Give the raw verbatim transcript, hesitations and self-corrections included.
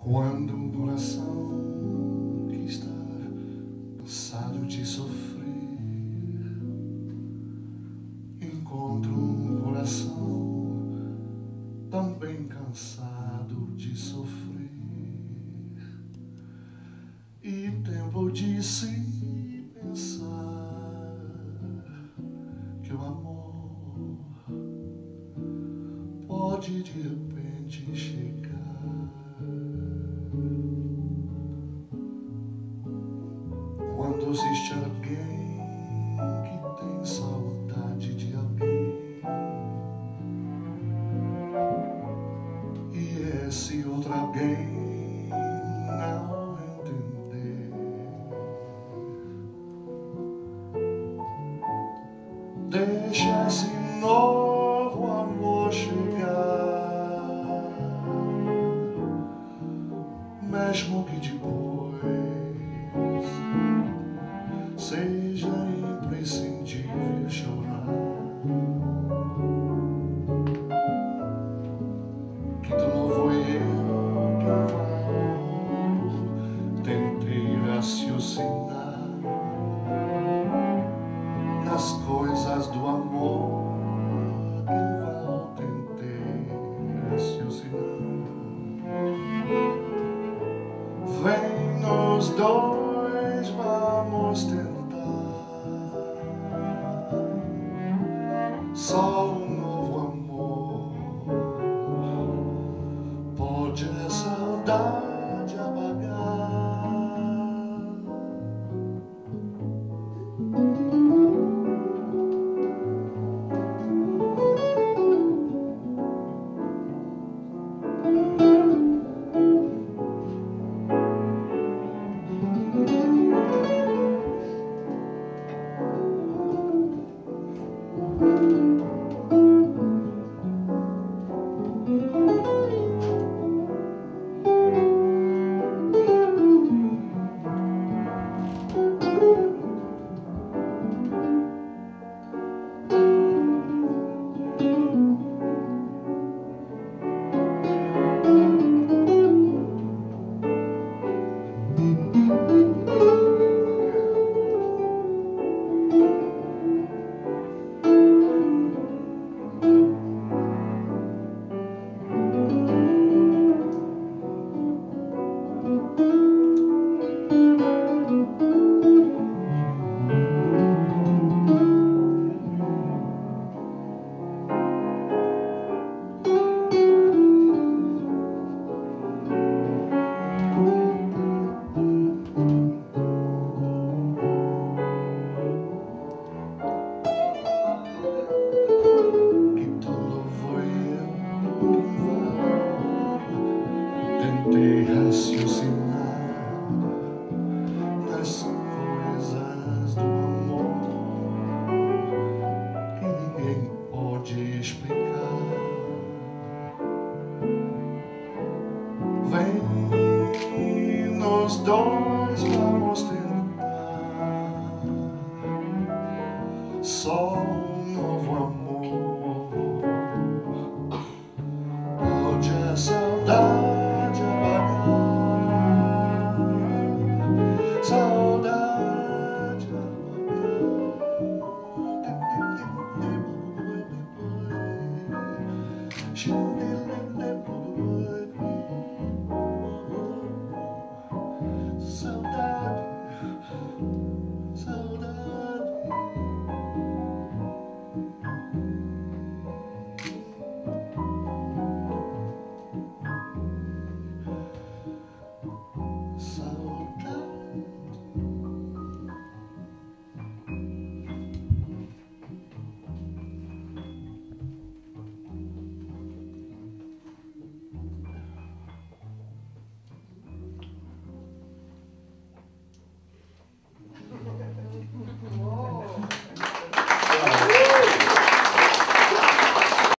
Quando um coração que está cansado de sofrer encontra um coração também cansado de sofrer, e tempo de se pensar que o amor pode de repente chegar. Quando existe alguém que tem saudade de alguém, e esse outro alguém não entender, deixa esse novo amor chegar, mesmo que depois seja imprescindível chorar, que tu não foi eu que valor tentei raciocinar nas coisas do amor, que valor tentei raciocinar. Vem nos dois, vamos tentar. Só um novo amor pode a saudade apagar. Tentei raciocinar nas coisas do amor que ninguém pode explicar. Vem, nós dois vamos tentar só um novo amor, pode a saudade She